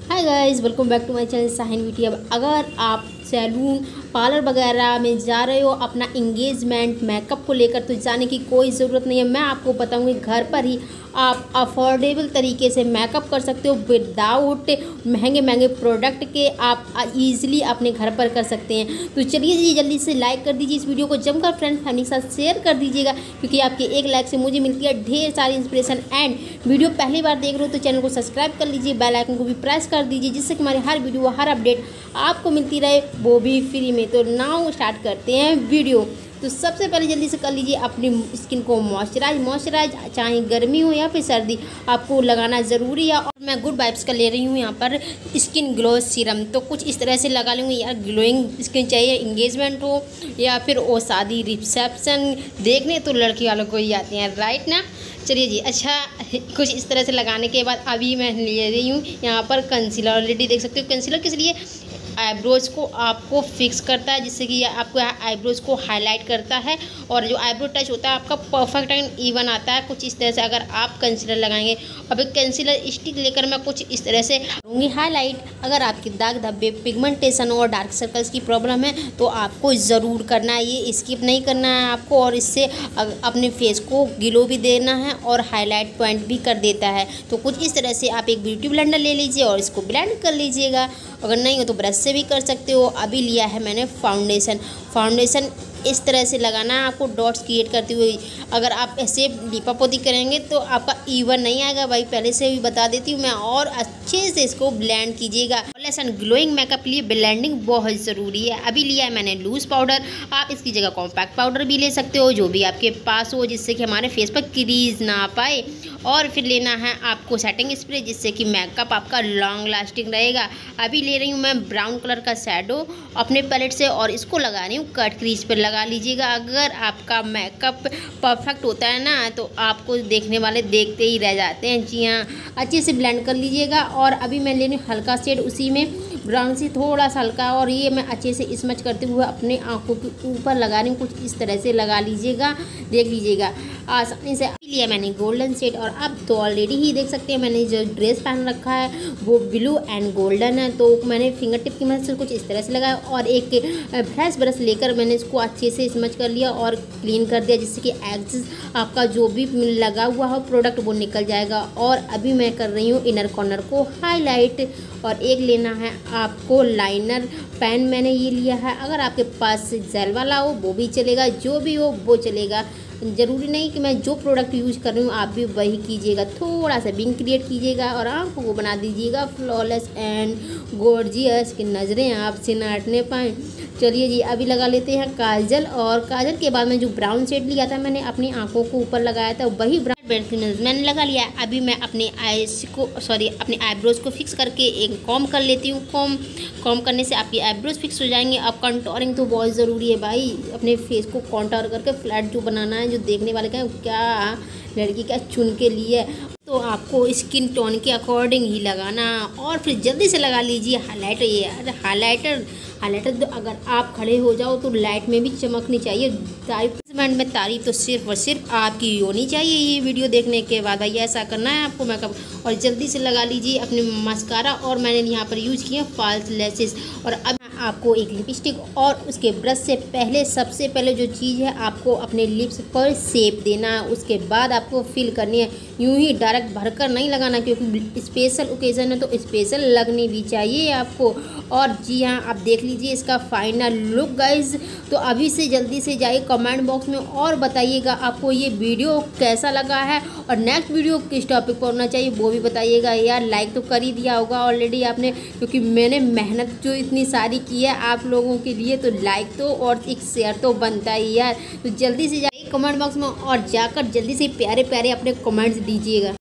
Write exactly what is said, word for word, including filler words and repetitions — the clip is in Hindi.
Hi guys, welcome back to my channel Sahin beauty. अब अगर आप सैलून पार्लर वगैरह में जा रहे हो अपना इंगेजमेंट मेकअप को लेकर, तो जाने की कोई ज़रूरत नहीं है। मैं आपको बताऊंगी घर पर ही आप अफोर्डेबल तरीके से मेकअप कर सकते हो विदाउट महंगे महंगे प्रोडक्ट के। आप इजीली अपने घर पर कर सकते हैं। तो चलिए जी, जल्दी से लाइक कर दीजिए इस वीडियो को, जमकर फ्रेंड फैमिली के साथ शेयर कर दीजिएगा, क्योंकि आपके एक लाइक से मुझे मिलती है ढेर सारी इंस्पिरेशन। एंड वीडियो पहली बार देख रहे हो तो चैनल को सब्सक्राइब कर लीजिए, बेल आइकन को भी प्रेस कर दीजिए, जिससे कि हमारे हर वीडियो हर अपडेट आपको मिलती रहे, वो भी फ्री में। तो नाउ स्टार्ट करते हैं वीडियो। तो सबसे पहले जल्दी से कर लीजिए अपनी स्किन को मॉइस्चराइज। मॉइस्चराइज चाहे गर्मी हो या फिर सर्दी, आपको लगाना ज़रूरी है। और मैं गुड वाइब्स का ले रही हूँ यहाँ पर स्किन ग्लो सीरम। तो कुछ इस तरह से लगा लूँगी यार, ग्लोइंग स्किन चाहिए, इंगेजमेंट हो या फिर वो शादी रिसेप्शन देखने तो लड़की वालों को ही आती हैं, राइट ना। चलिए जी, अच्छा कुछ इस तरह से लगाने के बाद अभी मैं ले रही हूँ यहाँ पर कंसीलर। ऑलरेडी देख सकते हो कंसीलर किस लिए, आईब्रोज को आपको फिक्स करता है, जिससे कि आपको आईब्रोज को हाईलाइट करता है और जो आईब्रो टच होता है आपका परफेक्ट एंड इवन आता है। कुछ इस तरह से अगर आप कंसीलर लगाएंगे। अब एक कंसीलर स्टिक लेकर मैं कुछ इस तरह से करूँगी हाईलाइट। अगर आपके दाग धब्बे, पिगमेंटेशन और डार्क सर्कल्स की प्रॉब्लम है तो आपको ज़रूर करना है, ये स्किप नहीं करना है आपको। और इससे अपने फेस को ग्लो भी देना है और हाईलाइट पॉइंट भी कर देता है। तो कुछ इस तरह से आप एक ब्यूटी ब्लेंडर ले लीजिए और इसको ब्लेंड कर लीजिएगा। अगर नहीं हो तो ब्रश से भी कर सकते हो। अभी लिया है मैंने फाउंडेशन। फाउंडेशन इस तरह से लगाना है आपको, डॉट्स क्रिएट करते हुए। अगर आप ऐसे लीपापोती करेंगे तो आपका इवन नहीं आएगा भाई, पहले से भी बता देती हूँ मैं। और अच्छे से इसको ब्लेंड कीजिएगा। लेसन ग्लोइंग मेकअप के लिए ब्लेंडिंग बहुत ज़रूरी है। अभी लिया है मैंने लूज़ पाउडर, आप इसकी जगह कॉम्पैक्ट पाउडर भी ले सकते हो, जो भी आपके पास हो, जिससे कि हमारे फेस पर क्रीज ना पाए। और फिर लेना है आपको सेटिंग स्प्रे, जिससे कि मेकअप आपका लॉन्ग लास्टिंग रहेगा। अभी ले रही हूँ मैं ब्राउन कलर का शैडो अपने पैलेट से और इसको लगा रही हूँ कट क्रीज पर लगा लीजिएगा। अगर आपका मेकअप परफेक्ट होता है ना तो आपको देखने वाले देखते ही रह जाते हैं। जी हाँ, अच्छे से ब्लेंड कर लीजिएगा। और अभी मैं ले रही हूँ हल्का शेड, उसी में ब्राउन से थोड़ा सा हल्का, और ये मैं अच्छे से स्मच करते हुए अपने आँखों के ऊपर लगा रही हूँ। कुछ इस तरह से लगा लीजिएगा, देख लीजिएगा आसानी से। अभी लिया मैंने गोल्डन शेड, और अब तो ऑलरेडी ही देख सकते हैं मैंने जो ड्रेस पहन रखा है वो ब्लू एंड गोल्डन है। तो मैंने फिंगर टिप की मदद से कुछ इस तरह से लगाया और एक फ्रेश ब्रश लेकर मैंने इसको अच्छे से स्मच कर लिया और क्लीन कर दिया, जिससे कि एक्सेस आपका जो भी लगा हुआ हो प्रोडक्ट वो निकल जाएगा। और अभी मैं कर रही हूँ इनर कॉर्नर को हाईलाइट। और एक लेना है आपको लाइनर पेन, मैंने ये लिया है। अगर आपके पास जेल वाला हो वो भी चलेगा, जो भी हो वो चलेगा। ज़रूरी नहीं कि मैं जो प्रोडक्ट यूज़ कर रही हूँ आप भी वही कीजिएगा। थोड़ा सा विंग क्रिएट कीजिएगा और आँखों को बना दीजिएगा फ्लॉलेस एंड गॉर्जियस, कि नज़रें आपसे ना हटने पाएँ। चलिए जी, अभी लगा लेते हैं काजल। और काजल के बाद में जो ब्राउन शेड लिया था मैंने अपनी आँखों को ऊपर लगाया था, वही ब्राउन मैंने लगा लिया। अभी मैं अपने आईज को सॉरी अपने आईब्रोज को फिक्स करके एक कॉम कर लेती हूँ। कॉम कॉम करने से आपकी आईब्रोज फिक्स हो जाएंगे। अब कंटोरिंग तो बहुत ज़रूरी है भाई, अपने फेस को कॉन्टोर करके फ्लैट जो बनाना है, जो देखने वाले का क्या लड़की क्या चुन के लिए, तो आपको स्किन टोन के अकॉर्डिंग ही लगाना। और फिर जल्दी से लगा लीजिए हाईलाइटर। ये यार हाईलाइटर हाईलाइटर तो अगर आप खड़े हो जाओ तो लाइट में भी चमकनी चाहिए। तारीफ में तारीफ तो सिर्फ और सिर्फ आपकी होनी चाहिए ये वीडियो देखने के बाद। भाई ऐसा करना है आपको मेकअप। और जल्दी से लगा लीजिए अपने मस्कारा। और मैंने यहाँ पर यूज किया फॉल्स लैशेस। और अब आपको एक लिपस्टिक और उसके ब्रश से पहले सबसे पहले जो चीज़ है आपको अपने लिप्स पर शेप देना है। उसके बाद आपको फिल करनी है, यूं ही डायरेक्ट भरकर नहीं लगाना, क्योंकि स्पेशल ओकेज़न है तो स्पेशल लगनी भी चाहिए आपको। और जी हाँ, आप देख लीजिए इसका फाइनल लुक गाइज। तो अभी से जल्दी से जाइए कमेंट बॉक्स में और बताइएगा आपको ये वीडियो कैसा लगा है और नेक्स्ट वीडियो किस टॉपिक पर होना चाहिए वो भी बताइएगा। यार लाइक तो कर ही दिया होगा ऑलरेडी आपने, क्योंकि मैंने मेहनत जो इतनी सारी की है आप लोगों के लिए, तो लाइक तो और एक शेयर तो बनता ही यार। तो जल्दी से जाइए कमेंट बॉक्स में और जाकर जल्दी से प्यारे प्यारे अपने कमेंट्स दीजिएगा।